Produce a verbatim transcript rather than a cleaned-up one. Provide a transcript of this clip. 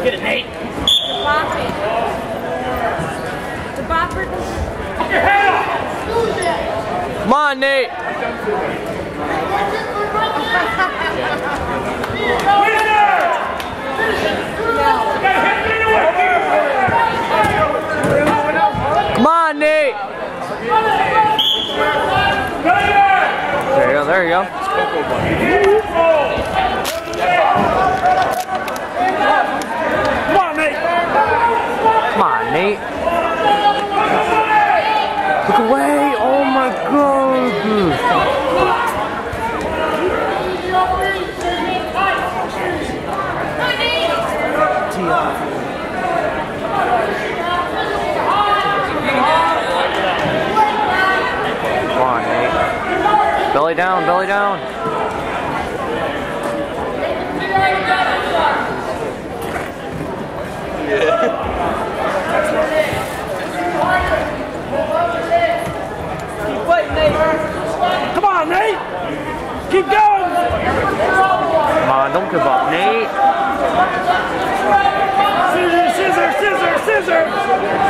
Get it, Nate. Your head up. Come on, Nate. Come on, Nate. There you go, there you go. Come on, Nate. Come on, Nate. Look away. Oh my God. Come on, Nate. Belly down, belly down. Keep fighting, Nate. Come on, Nate. Keep going. Come on, don't give up, Nate. Scissor, scissor, scissor, scissor.